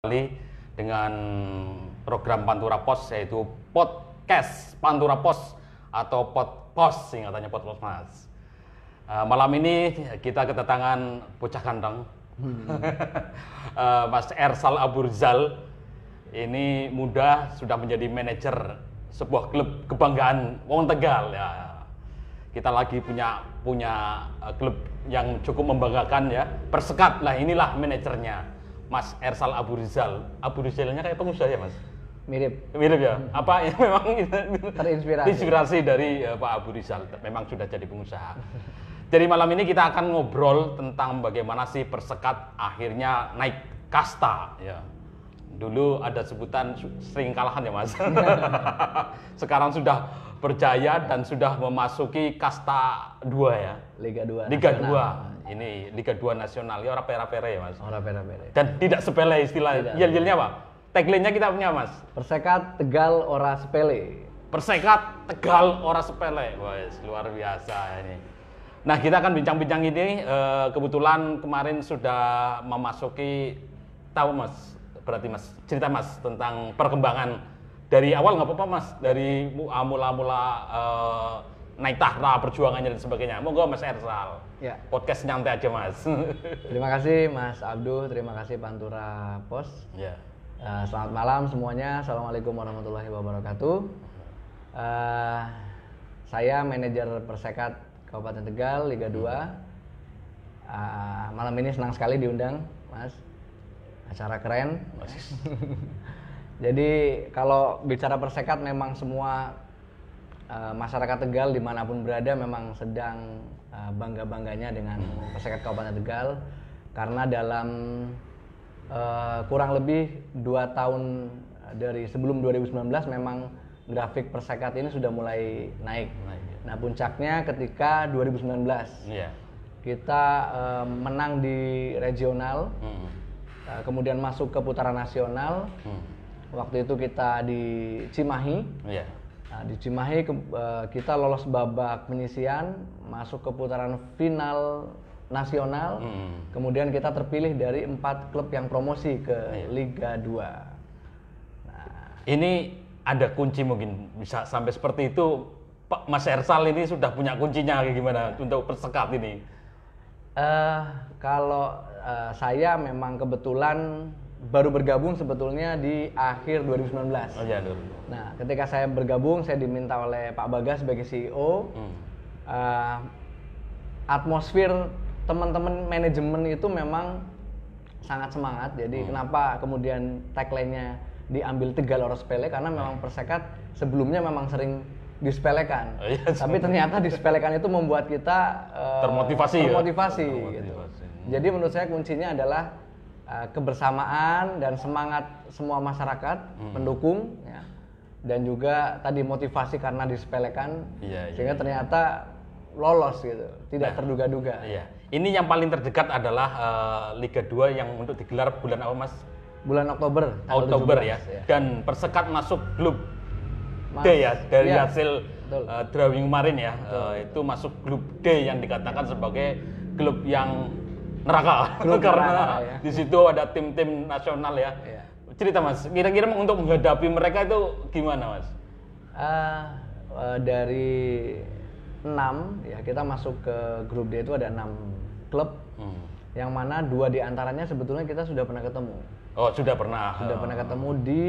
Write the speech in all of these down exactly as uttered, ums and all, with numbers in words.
Kembali dengan program Pantura Pos, yaitu podcast Pantura Pos atau Podpos, singkatannya Podpos Mas. Uh, malam ini kita kedatangan bocah ganteng, hmm. uh, Mas Ersal Aburizal. Ini muda, sudah menjadi manajer sebuah klub kebanggaan Wong Tegal ya. Kita lagi punya punya uh, klub yang cukup membanggakan ya. Persekat lah, inilah manajernya, Mas Ersal Aburizal. Aburizalnya kayak pengusaha ya Mas? Mirip. Mirip ya? Apa ya memang terinspirasi. Inspirasi dari uh, Pak Aburizal, memang sudah jadi pengusaha. Jadi malam ini kita akan ngobrol tentang bagaimana sih Persekat akhirnya naik kasta ya. Dulu ada sebutan sering kalahan ya Mas. Sekarang sudah berjaya dan sudah memasuki kasta dua ya. Liga dua. Liga dua. Ini Liga dua nasional. Ya ora pera-pera ya Mas. Ora pera-pera. Dan tidak sepele istilah. Yel-yelnya apa? Tagline-nya kita punya Mas. Persekat Tegal ora sepele. Persekat Tegal ora sepele. Wah, luar biasa ini. Nah, kita akan bincang-bincang ini eh, kebetulan kemarin sudah memasuki tahu Mas, berarti Mas, cerita Mas tentang perkembangan dari awal nggak apa-apa Mas, dari mula-mula uh, naik tahta perjuangannya dan sebagainya. Monggo Mas Ersal. Ya. Podcast nyantai aja Mas. Terima kasih Mas Abduh, terima kasih Pantura Pos. Ya. Uh, selamat malam semuanya. Assalamualaikum warahmatullahi wabarakatuh. Uh, saya manajer Persekat Kabupaten Tegal Liga dua. Uh, malam ini senang sekali diundang Mas. Acara keren. Jadi kalau bicara Persekat memang semua uh, masyarakat Tegal dimanapun berada memang sedang uh, bangga-bangganya dengan Persekat Kabupaten Tegal. Karena dalam uh, kurang lebih dua tahun dari sebelum dua ribu sembilan belas memang grafik Persekat ini sudah mulai naik. Nah puncaknya ketika dua ribu sembilan belas yeah. kita uh, menang di regional, hmm. uh, kemudian masuk ke putaran nasional. Hmm. Waktu itu kita di Cimahi, yeah. nah, di Cimahi ke, uh, kita lolos babak penyisian, masuk ke putaran final nasional, mm. kemudian kita terpilih dari empat klub yang promosi ke yeah. Liga dua. Nah, ini ada kunci mungkin bisa sampai seperti itu, Pak Mas Ersal ini sudah punya kuncinya kayak gimana untuk Persekat ini? Uh, kalau uh, saya memang kebetulan baru bergabung sebetulnya di akhir dua ribu sembilan belas. Oh iya, dulu. Nah, ketika saya bergabung, saya diminta oleh Pak Bagas sebagai C E O. Hmm. Uh, atmosfer teman-teman manajemen itu memang sangat semangat. Jadi hmm. kenapa kemudian tagline-nya diambil Tegal ora sepele? Karena memang Persekat sebelumnya memang sering disepelekan. Oh, iya, tapi ternyata disepelekan itu membuat kita uh, termotivasi. Termotivasi, ya? gitu. Termotivasi. Hmm. Jadi menurut saya kuncinya adalah kebersamaan dan semangat semua masyarakat hmm. pendukung ya. Dan juga tadi motivasi karena disepelekan iya, iya, sehingga ternyata lolos gitu, tidak nah, terduga-duga. Iya. Ini yang paling terdekat adalah uh, Liga dua yang untuk digelar bulan apa Mas? Bulan Oktober. Oktober ya. ya. Dan Persekat masuk grup Mas, D ya dari ya, hasil uh, drawing kemarin ya. Uh, itu masuk grup D yang dikatakan sebagai klub yang neraka karena ya. Di situ ada tim-tim nasional ya. ya. Cerita Mas, kira-kira untuk menghadapi mereka itu gimana Mas? Uh, uh, dari enam ya kita masuk ke grup D itu ada enam klub, hmm. yang mana dua diantaranya sebetulnya kita sudah pernah ketemu. Oh sudah pernah. Sudah oh. pernah ketemu di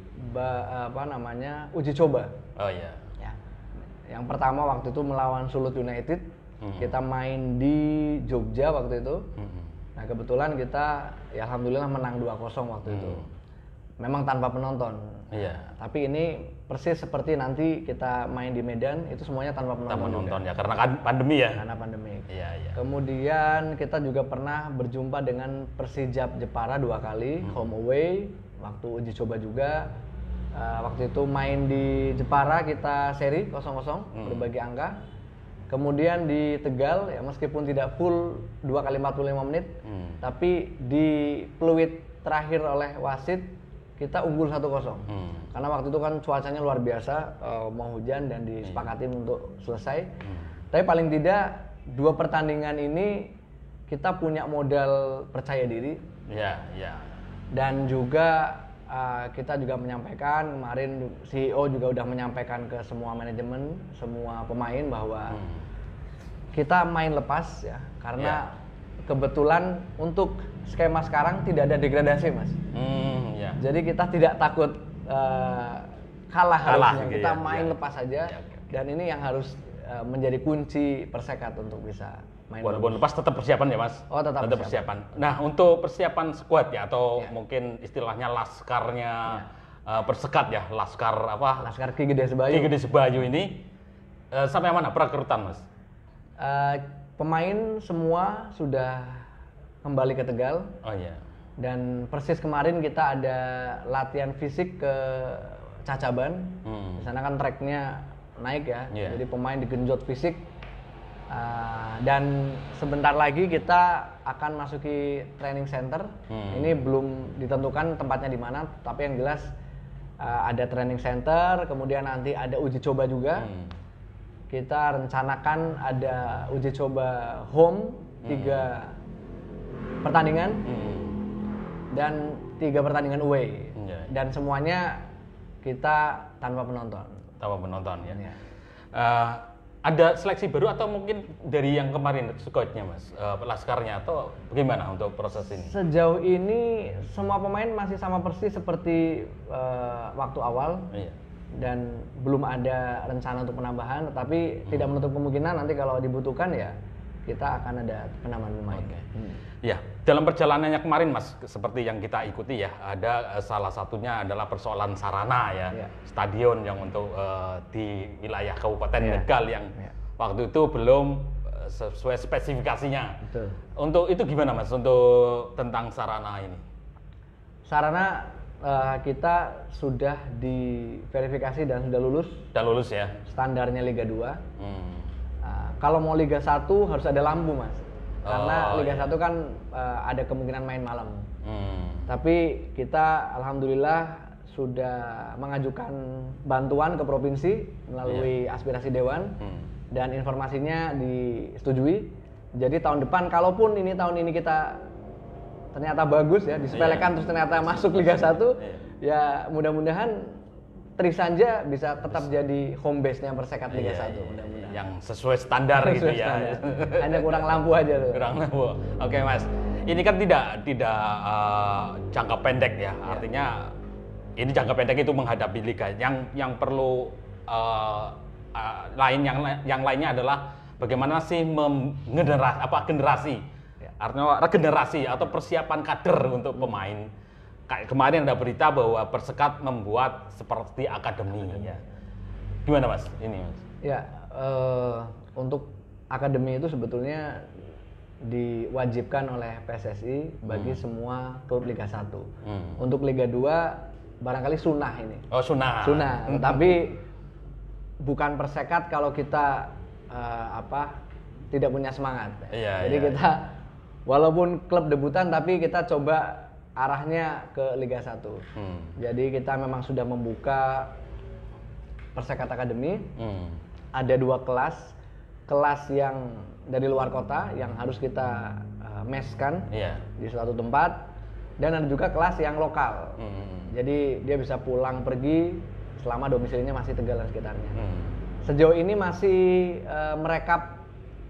ba, apa namanya uji coba. Oh iya. Ya. Yang pertama waktu itu melawan Sulut United. Hmm. Kita main di Jogja waktu itu. Hmm. Nah kebetulan kita ya alhamdulillah menang dua kosong waktu hmm. itu. Memang tanpa penonton. Iya. Tapi ini persis seperti nanti kita main di Medan itu semuanya tanpa penonton. Tanpa penonton ya karena kan pandemi ya. Karena pandemi. Iya, iya. Kemudian kita juga pernah berjumpa dengan Persijap Jepara dua kali hmm. home away waktu uji coba juga. Uh, waktu itu main di Jepara kita seri kosong kosong hmm. berbagi angka. Kemudian di Tegal ya meskipun tidak full dua kali empat puluh lima menit, hmm. tapi di peluit terakhir oleh wasit kita unggul satu kosong. Hmm. Karena waktu itu kan cuacanya luar biasa, uh, mau hujan dan disepakatin hmm. untuk selesai. Hmm. Tapi paling tidak dua pertandingan ini kita punya modal percaya diri. Ya, ya. Dan juga uh, kita juga menyampaikan kemarin C E O juga udah menyampaikan ke semua manajemen, semua pemain bahwa hmm. kita main lepas ya, karena yeah. kebetulan untuk skema sekarang tidak ada degradasi, Mas. Hmm, yeah. Jadi kita tidak takut uh, kalah, kalah harusnya. Gitu kita ya, main ya. lepas saja. Ya, okay, okay. Dan ini yang harus uh, menjadi kunci Persekat untuk bisa main. Walaupun lepas tetap persiapan ya, Mas. Oh, tetap, tetap persiapan. persiapan. Nah, untuk persiapan squad ya atau ya. mungkin istilahnya laskarnya ya. uh, Persekat ya, laskar apa? Laskar Ki Gede Sebayu. Ki Gede Sebayu ini uh, sampai mana perekrutan, Mas? Uh, pemain semua sudah kembali ke Tegal. Oh iya. Dan persis kemarin kita ada latihan fisik ke Cacaban. Hmm. Di sana kan tracknya naik ya, yeah. jadi pemain digenjot fisik. Uh, dan sebentar lagi kita akan masuki training center. Hmm. Ini belum ditentukan tempatnya di mana, tapi yang jelas uh, ada training center. Kemudian nanti ada uji coba juga. Hmm. Kita rencanakan ada uji coba home tiga hmm. pertandingan. Hmm. Dan tiga pertandingan away. Yeah. Dan semuanya kita tanpa penonton. Tanpa penonton ya. Yeah. Uh, ada seleksi baru atau mungkin dari yang kemarin squadnya, Mas, uh, laskarnya atau bagaimana untuk proses ini? Sejauh ini semua pemain masih sama persis seperti uh, waktu awal. Yeah. Dan belum ada rencana untuk penambahan, tetapi hmm. tidak menutup kemungkinan nanti kalau dibutuhkan ya kita akan ada penambahan pemain. Okay. Hmm. Ya, dalam perjalanannya kemarin, Mas, seperti yang kita ikuti ya, ada uh, salah satunya adalah persoalan sarana ya, yeah. stadion yang untuk uh, di wilayah Kabupaten yeah. Tegal yang yeah. waktu itu belum uh, sesuai spesifikasinya. Betul. Untuk itu gimana, Mas, untuk tentang sarana ini? Sarana uh, kita sudah diverifikasi dan sudah lulus. Sudah lulus ya. Standarnya Liga dua. Hmm. Uh, kalau mau Liga satu harus ada lampu, Mas. Karena oh, Liga iya. satu kan uh, ada kemungkinan main malam. Hmm. Tapi kita alhamdulillah sudah mengajukan bantuan ke provinsi melalui yeah. aspirasi dewan hmm. dan informasinya disetujui. Jadi tahun depan kalaupun ini tahun ini kita ternyata bagus ya, disepelekan yeah. terus ternyata masuk Liga satu, yeah. ya mudah-mudahan Trisanja bisa tetap yes. jadi home base-nya Persekat Liga yeah, satu, mudah-mudahan. Yang sesuai standar sesuai gitu standar. ya. Hanya kurang lampu aja tuh. Kurang lampu. Oke, okay, Mas. Ini kan tidak tidak uh, jangka pendek ya. Yeah. Artinya ini jangka pendek itu menghadapi liga. Yang yang perlu uh, uh, lain yang yang lainnya adalah bagaimana sih menggenerasi apa generasi. Yeah. Artinya regenerasi atau persiapan kader untuk pemain. Kayak kemarin ada berita bahwa Persekat membuat seperti akademi ya. Gimana, Mas? Ini, Mas. Ya, uh, untuk akademi itu sebetulnya diwajibkan oleh P S S I bagi hmm. semua klub Liga satu. Hmm. Untuk Liga dua barangkali sunnah ini. Oh, sunnah. Sunnah, tapi bukan Persekat kalau kita uh, apa tidak punya semangat. Iya, Jadi iya, kita iya. walaupun klub debutan tapi kita coba arahnya ke Liga satu. Hmm. Jadi kita memang sudah membuka Persekat Academy. Hmm. Ada dua kelas. Kelas yang dari luar kota yang harus kita uh, meskan yeah. di suatu tempat. Dan ada juga kelas yang lokal. Hmm. Jadi dia bisa pulang pergi selama domisilinya masih Tegal dan sekitarnya. Hmm. Sejauh ini masih uh, merekap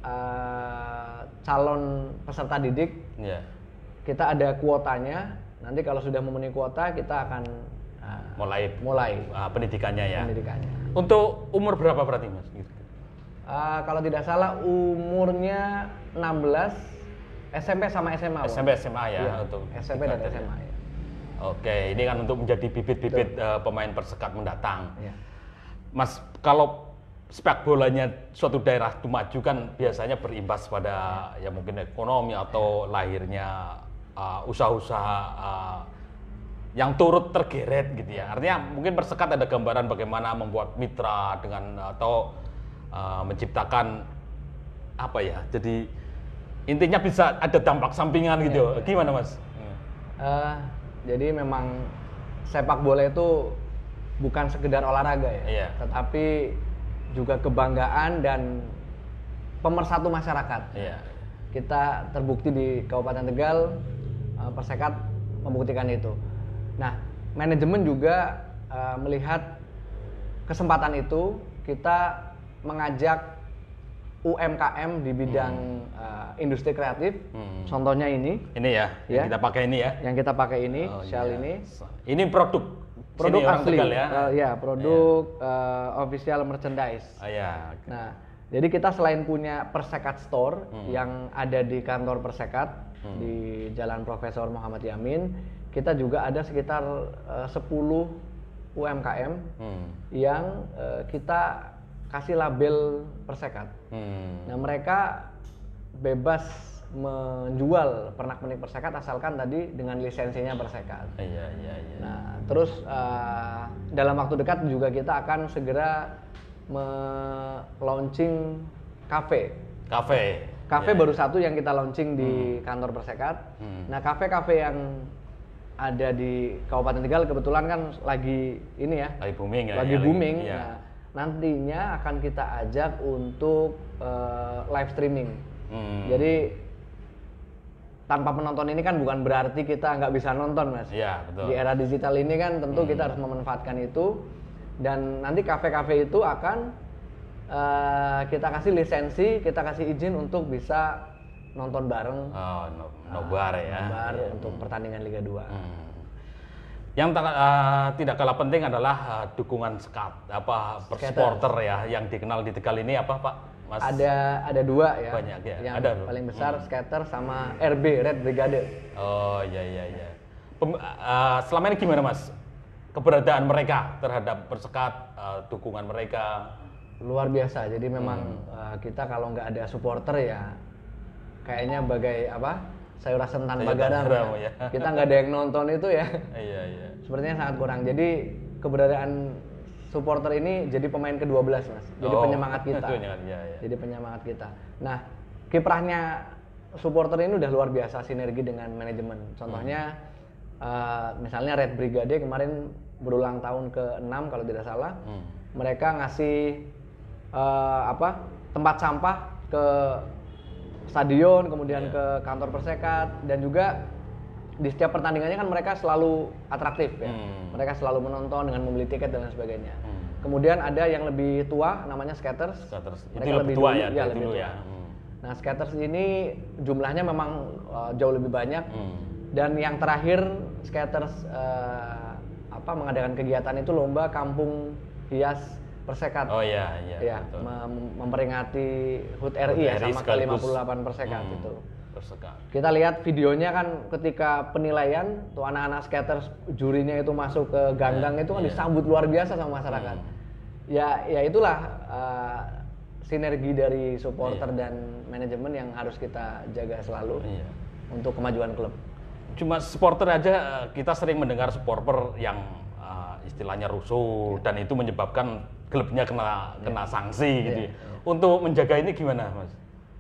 uh, calon peserta didik. Yeah. Kita ada kuotanya, nanti kalau sudah memenuhi kuota kita akan uh, mulai mulai uh, pendidikannya ya. Pendidikannya. Untuk umur berapa berarti, Mas? Uh, kalau tidak salah umurnya enam belas, S M P sama S M A. S M P S M A ya, ya untuk S M P dan S M A ya. Oke, ini kan untuk menjadi bibit-bibit uh, pemain Persekat mendatang. Ya. Mas, kalau sepak bolanya suatu daerah itu maju kan biasanya berimbas pada ya, ya mungkin ekonomi atau lahirnya Uh, usaha-usaha uh, yang turut tergeret gitu ya. Artinya mungkin Persekat ada gambaran bagaimana membuat mitra dengan atau uh, menciptakan apa ya. Jadi intinya bisa ada dampak sampingan gitu. Ya, ya. Gimana, Mas? Uh, jadi memang sepak bola itu bukan sekedar olahraga ya, ya. Tetapi juga kebanggaan dan pemersatu masyarakat. Ya. Kita terbukti di Kabupaten Tegal, Persekat membuktikan itu. Nah, manajemen juga uh, melihat kesempatan itu, kita mengajak U M K M di bidang hmm. uh, industri kreatif. Hmm. Contohnya ini. Ini ya, ya, yang kita pakai ini ya. Yang kita pakai ini, oh, Shell iya. ini. Ini produk. Produk Sini asli. Tegal ya. Uh, ya, produk yeah. uh, official merchandise. Oh, ya. Okay. Nah, jadi kita selain punya Persekat Store hmm. yang ada di kantor Persekat hmm. di Jalan Profesor Muhammad Yamin, kita juga ada sekitar uh, sepuluh U M K M hmm. yang uh, kita kasih label Persekat. Hmm. Nah, mereka bebas menjual pernak-pernik Persekat asalkan tadi dengan lisensinya Persekat. Iya, iya, iya. Nah, terus uh, dalam waktu dekat juga kita akan segera me-launching kafe. Kafe. Kafe ya. Baru satu yang kita launching di hmm. kantor Persekat. Hmm. Nah, kafe-kafe yang ada di Kabupaten Tegal kebetulan kan lagi ini ya. Lagi booming ya. Lagi ya, booming. Lagi, ya. Nah, nantinya akan kita ajak untuk uh, live streaming. Hmm. Jadi tanpa penonton ini kan bukan berarti kita nggak bisa nonton, Mas. Iya, betul. Di era digital ini kan tentu hmm. kita harus memanfaatkan itu, dan nanti kafe-kafe itu akan uh, kita kasih lisensi, kita kasih izin untuk bisa nonton bareng. Oh, no, nobar uh, ya. Nobar ya. untuk hmm. pertandingan Liga dua. Hmm. Yang uh, tidak kalah penting adalah uh, dukungan skat, apa supporter ya, yang dikenal di Tegal ini apa, Pak? Mas? Ada ada dua ya. Banyak ya. Yang ada paling besar hmm. skater sama R B Red Brigade. Oh iya iya iya. Pem, uh, selama ini gimana, Mas? Keberadaan mereka terhadap Persekat, uh, dukungan mereka luar biasa. Jadi memang hmm. uh, kita kalau nggak ada supporter ya kayaknya bagai apa? Sayur asem tanpa garam. Ya. Kita nggak ada yang nonton itu ya. Iya iya. Sepertinya sangat kurang. Jadi keberadaan supporter ini jadi pemain kedua belas, Mas. Jadi oh, penyemangat kita. Ya, ya. Jadi penyemangat kita. Nah, kiprahnya supporter ini udah luar biasa sinergi dengan manajemen. Contohnya hmm. uh, misalnya Red Brigade kemarin berulang tahun ke enam kalau tidak salah. Hmm. Mereka ngasih uh, apa? tempat sampah ke stadion, kemudian yeah. ke kantor Persekat, dan juga di setiap pertandingannya kan mereka selalu atraktif ya. Hmm. Mereka selalu menonton dengan membeli tiket dan lain sebagainya. Hmm. Kemudian ada yang lebih tua namanya Skaters. Skaters. Mereka itu lebih tua dulu, ya, ya lebih dulu tua. ya. Hmm. Nah, Skaters ini jumlahnya memang uh, jauh lebih banyak. Hmm. Dan yang terakhir Skaters uh, apa mengadakan kegiatan itu lomba kampung hias Persekat. Oh iya iya. Ya, mem memperingati H U T R I ya sama ke lima puluh delapan Persekat hmm. itu. Persekat. Kita lihat videonya kan ketika penilaian tuh anak-anak skaters jurinya itu masuk ke ganggang yeah, itu kan yeah. disambut luar biasa sama masyarakat. Hmm. Ya ya itulah uh, sinergi dari supporter yeah. dan manajemen yang harus kita jaga selalu yeah. untuk kemajuan klub. Cuma supporter aja kita sering mendengar supporter yang uh, istilahnya rusuh yeah. dan itu menyebabkan klubnya kena kena yeah. sanksi gitu. Yeah. Yeah. Untuk menjaga ini gimana, Mas?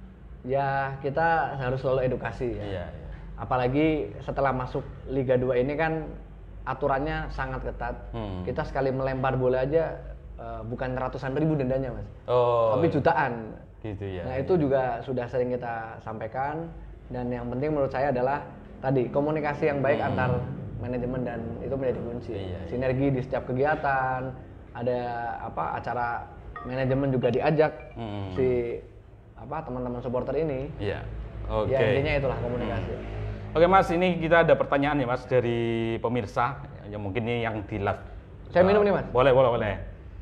Ya kita harus selalu edukasi ya. Iya, iya. Apalagi setelah masuk Liga dua ini kan aturannya sangat ketat. Hmm. Kita sekali melempar bola aja uh, bukan ratusan ribu dendanya, Mas. Oh. Tapi jutaan. Gitu ya. Nah, itu juga sudah sering kita sampaikan, dan yang penting menurut saya adalah tadi komunikasi yang baik hmm. antar manajemen, dan itu menjadi kunci. Iya, iya. Sinergi di setiap kegiatan, ada apa acara manajemen juga diajak hmm. si apa teman-teman supporter ini. Iya. Oke. Okay. Ya intinya itulah komunikasi. Hmm. Oke, Mas, ini kita ada pertanyaan ya, Mas, dari pemirsa yang mungkin ini yang di live. Saya minum uh, nih, Mas. Boleh, boleh, boleh.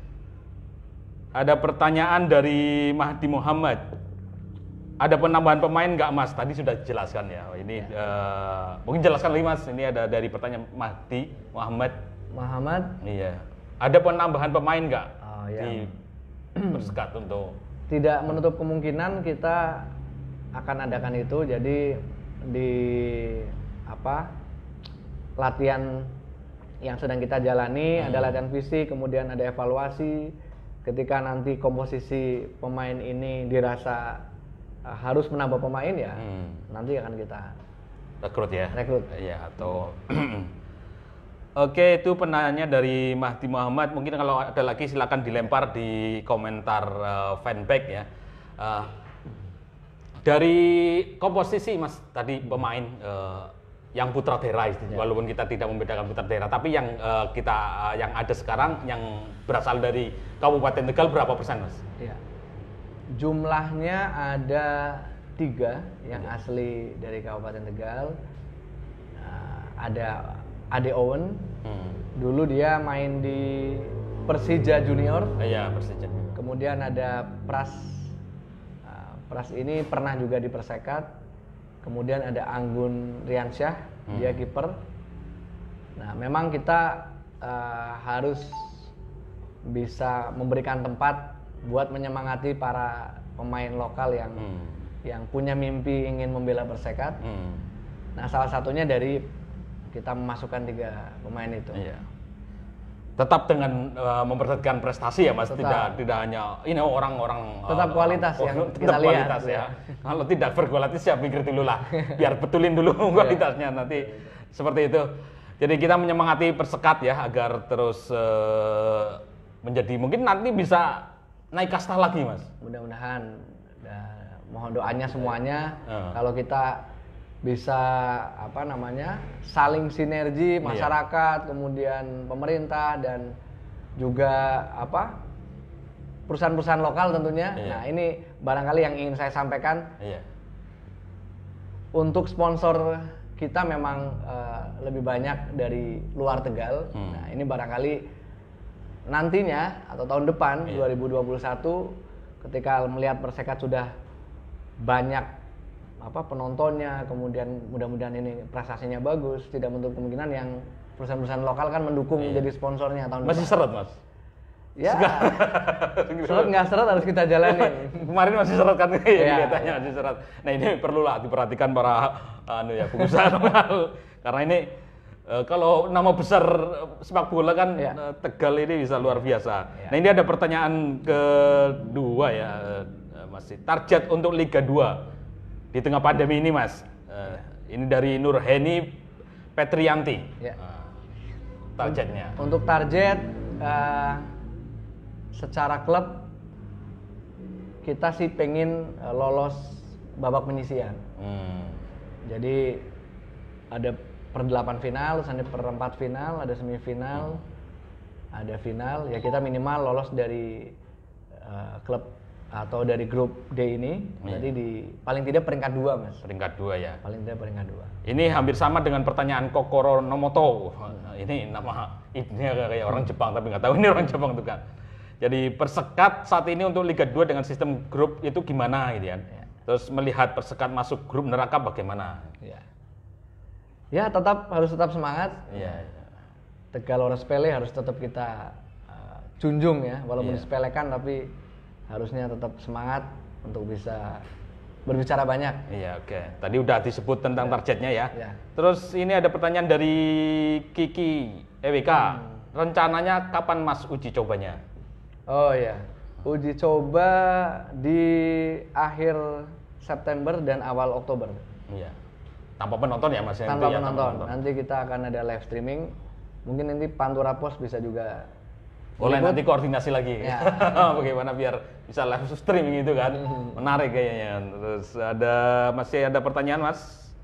Ada pertanyaan dari Mahdi Muhammad. Ada penambahan pemain nggak, Mas? Tadi sudah dijelaskan ya. Ini ya. Uh, mungkin jelaskan lagi, Mas. Ini ada dari pertanyaan Mahdi Muhammad. Muhammad. Iya. Ada penambahan pemain nggak oh, ya. di Persekat untuk? Tidak menutup kemungkinan kita akan adakan itu. Jadi di apa latihan yang sedang kita jalani hmm. ada latihan fisik, kemudian ada evaluasi. Ketika nanti komposisi pemain ini dirasa uh, harus menambah pemain ya, hmm. nanti akan kita rekrut ya. Rekrut. Ya atau Oke, itu penanya dari Mahdi Muhammad. Mungkin kalau ada lagi silakan dilempar di komentar uh, fanpage ya. Uh, dari komposisi, Mas, tadi pemain uh, yang putra daerah istilahnya, Ya. walaupun kita tidak membedakan putra daerah, tapi yang uh, kita uh, yang ada sekarang yang berasal dari Kabupaten Tegal berapa persen, Mas? Ya. Jumlahnya ada tiga yang Ya. asli dari Kabupaten Tegal. Nah, ada Ade Owen, Hmm. dulu dia main di Persija Junior. Iya, Persija. Kemudian ada Pras, Nah, Pras ini pernah juga di Persekat. Kemudian ada Anggun Riansyah, Hmm. dia kiper. Nah, memang kita uh, harus bisa memberikan tempat buat menyemangati para pemain lokal yang Hmm. yang punya mimpi ingin membela Persekat. Hmm. Nah, salah satunya dari kita memasukkan tiga pemain itu. Iya. Tetap dengan uh, memperhatikan prestasi ya, Mas. Tetap. Tidak tidak hanya ini orang-orang Tetap uh, kualitas oh, yang tetap kita lihat, kualitas ya. ya. Kalau tidak berkualitas ya pikir dulu lah. Biar betulin dulu kualitasnya nanti seperti itu. Jadi kita menyemangati Persekat ya agar terus uh, menjadi mungkin nanti bisa naik kasta lagi, Mas. Mudah-mudahan, dan mohon doanya semuanya. Uh. Kalau kita bisa apa namanya saling sinergi masyarakat, kemudian pemerintah dan juga apa perusahaan-perusahaan lokal tentunya. Iya. Nah, ini barangkali yang ingin saya sampaikan. Iya. Untuk sponsor kita memang eh, lebih banyak dari luar Tegal. Hmm. Nah, ini barangkali nantinya atau tahun depan Iya. dua ribu dua puluh satu ketika melihat Persekat sudah banyak apa penontonnya, kemudian mudah-mudahan ini prestasinya bagus, tidak menutup kemungkinan yang perusahaan-perusahaan lokal kan mendukung Iya. jadi sponsornya tahun Masih depan. seret, Mas. Ya, seret nggak seret harus kita jalani. Kemarin masih seret kan, ya, Iya. kelihatannya masih seret. Nah ini perlulah diperhatikan para anu ya pengusaha lokal. Karena ini eh, kalau nama besar sepak bola kan Iya. eh, Tegal ini bisa luar biasa. Iya. Nah ini ada pertanyaan kedua ya, eh, masih target untuk Liga dua di tengah pandemi ini, Mas. Eh, ini dari Nurheni Petrianti. Ya. Nah, targetnya. Untuk target eh, secara klub kita sih pengen eh, lolos babak penyisian. Hmm. Jadi ada per delapan final, terus ada perempat final, ada semifinal, ada final. Ya kita minimal lolos dari eh, klub atau dari grup D ini. Iya. Jadi di paling tidak peringkat dua, Mas. Peringkat dua ya. Paling tidak peringkat dua. Ini hampir sama dengan pertanyaan Kokoro Nomoto. Ini nama ibunya kayak orang Jepang tapi nggak tahu ini orang Jepang tuh kan. Jadi Persekat saat ini untuk Liga dua dengan sistem grup itu gimana gitu kan? Ya. Terus melihat Persekat masuk grup neraka bagaimana? Ya. Ya tetap harus tetap semangat. Iya. iya. Tegal Ora Sepele harus tetap kita uh, junjung ya, walaupun Iya. disepelekan tapi harusnya tetap semangat untuk bisa berbicara banyak. Iya, oke. Tadi udah disebut tentang targetnya ya. Ya. Terus ini ada pertanyaan dari Kiki E W K. Hmm. Rencananya kapan Mas uji cobanya? Oh ya, uji coba di akhir September dan awal Oktober. Iya. Tanpa penonton ya Mas? Tanpa Itu ya, penonton. Nanti kita akan ada live streaming. Mungkin nanti Pantura Pos bisa juga Boleh meliput. nanti koordinasi lagi. Ya. Bagaimana biar bisa live streaming itu kan. Menarik kayaknya. Terus ada masih ada pertanyaan, Mas?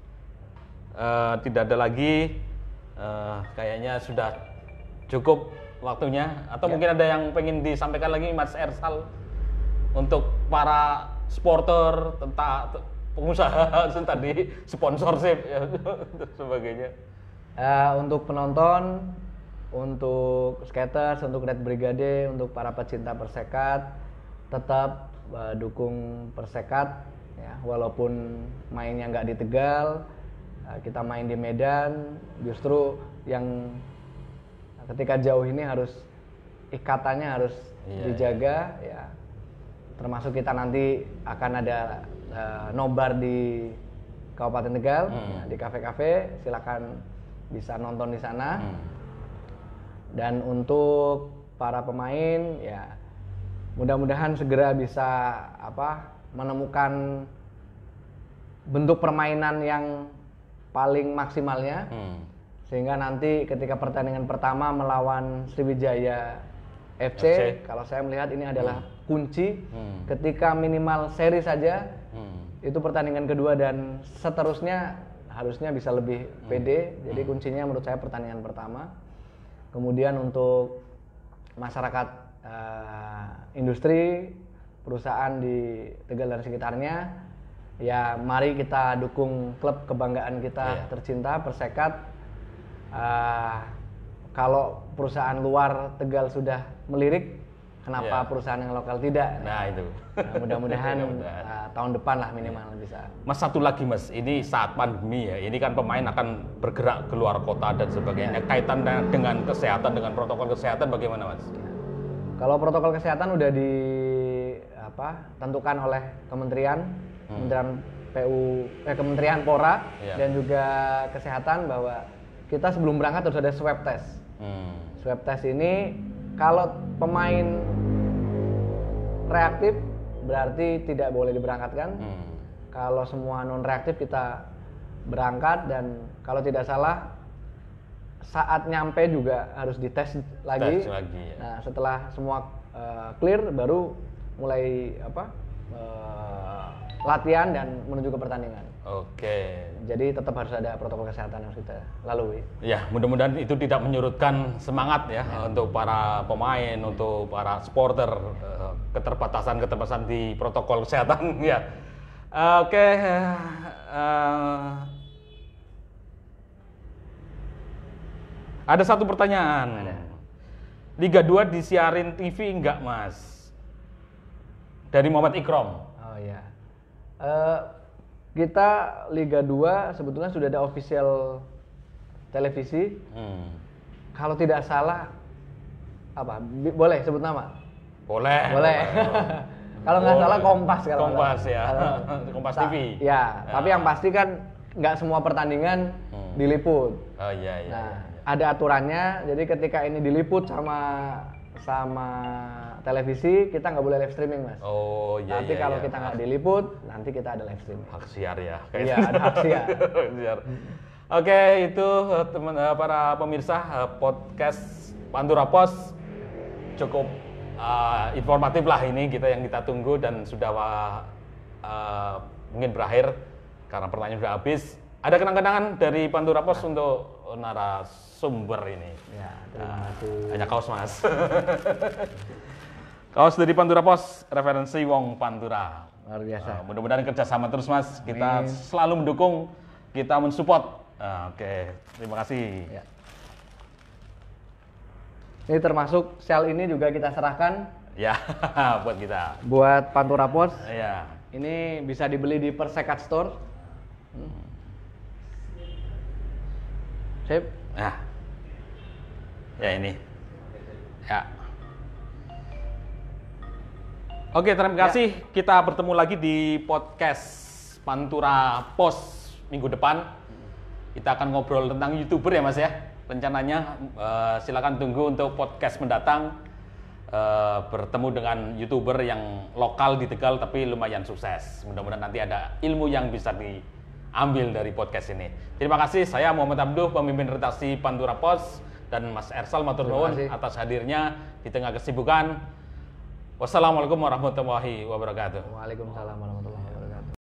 Eh, tidak ada lagi. Eh, kayaknya sudah cukup waktunya atau Ya. mungkin ada yang pengen disampaikan lagi Mas Ersal untuk para supporter tentang pengusaha tadi sponsorship ya dan sebagainya. Eh, untuk penonton, untuk skaters, untuk Red Brigade, untuk para pecinta Persekat, tetap eh, dukung Persekat ya, walaupun mainnya nggak di Tegal, eh, kita main di Medan, justru yang ketika jauh ini harus ikatannya harus Iya, dijaga ya. Termasuk kita nanti akan ada eh, nobar di Kabupaten Tegal, Hmm. ya, di kafe-kafe, silakan bisa nonton di sana. Hmm. Dan untuk para pemain ya mudah-mudahan segera bisa apa menemukan bentuk permainan yang paling maksimalnya, Hmm. sehingga nanti ketika pertandingan pertama melawan Sriwijaya F C, F C. kalau saya melihat ini adalah kunci. Hmm. Ketika minimal seri saja Hmm. itu pertandingan kedua dan seterusnya harusnya bisa lebih pede. Hmm. Jadi kuncinya menurut saya pertandingan pertama. Kemudian untuk masyarakat uh, industri, perusahaan di Tegal dan sekitarnya, ya mari kita dukung klub kebanggaan kita yeah. tercinta Persekat. Uh, kalau perusahaan luar Tegal sudah melirik, kenapa yeah. perusahaan yang lokal tidak? Nah itu. Nah, mudah-mudahan uh, tahun depan lah minimal yeah. bisa. Mas satu lagi Mas, ini saat pandemi ya, ini kan pemain akan bergerak keluar kota dan sebagainya. Yeah. Kaitan dengan kesehatan, dengan protokol kesehatan bagaimana Mas? Kalau protokol kesehatan udah di apa tentukan oleh Kementerian hmm. Kementerian P U eh Kementerian Pora yeah. dan juga Kesehatan bahwa kita sebelum berangkat harus ada swab test. Hmm. Swab test ini kalau pemain reaktif berarti tidak boleh diberangkatkan. Hmm. Kalau semua non reaktif kita berangkat, dan kalau tidak salah saat nyampe juga harus dites lagi. Tes lagi ya. Nah, setelah semua uh, clear baru mulai apa uh, latihan dan menuju ke pertandingan. Oke. Jadi tetap harus ada protokol kesehatan yang harus kita lalui. Ya, mudah-mudahan itu tidak menyurutkan semangat ya, ya. untuk para pemain, untuk para supporter, uh, keterbatasan-keterbatasan di protokol kesehatan ya. Uh, Oke. Uh, ada satu pertanyaan. Ada. Liga dua disiarin T V enggak, Mas? Dari Muhammad Ikrom. Oh iya. Uh, kita Liga dua sebetulnya sudah ada official televisi. Hmm. Kalau tidak salah, apa? B- boleh sebut nama? Boleh. Boleh. Kalau nggak salah Kompas. Kalau Kompas ya. Kompas T V. Ya, ya, tapi yang pasti kan nggak semua pertandingan hmm. diliput. Oh iya iya. Nah, iya. ada aturannya. Jadi ketika ini diliput sama sama televisi, kita nggak boleh live streaming, Mas. Oh iya. Tapi iya, kalau iya. kita nggak diliput, nanti kita ada live streaming. Hak siar ya. Iya, ada hak siar. siar. Oke, itu teman para pemirsa podcast Pantura Pos cukup uh, informatif lah ini kita yang kita tunggu, dan sudah uh, mungkin berakhir karena pertanyaan sudah habis. Ada kenang-kenangan dari Pantura Pos untuk narasumber ini? Ya, terima kasih. Uh, hanya kaos, Mas. Kaos dari Pantura Pos, referensi Wong Pantura. Luar biasa. Uh, mudah-mudahan kerjasama terus, Mas. Kita Amin. Selalu mendukung, kita mensupport. Uh, Oke, okay. Terima kasih. Ya. Ini termasuk sel ini juga kita serahkan. Ya, buat kita. Buat Pantura Pos. Ya. Ini bisa dibeli di Persekat Store. Hmm. Sip. Nah. Ya ini. Ya. Oke, terima kasih. Ya. Kita bertemu lagi di podcast Pantura Pos minggu depan. Kita akan ngobrol tentang YouTuber ya, Mas ya. Rencananya uh, silakan tunggu untuk podcast mendatang, uh, bertemu dengan YouTuber yang lokal di Tegal tapi lumayan sukses. Mudah-mudahan nanti ada ilmu yang bisa diambil dari podcast ini. Terima kasih. Saya Muhammad Abduh, pemimpin redaksi Pantura Pos, dan Mas Ersal matur nuwun atas hadirnya di tengah kesibukan. Wassalamualaikum warahmatullahi wabarakatuh. Waalaikumsalam warahmatullahi wabarakatuh.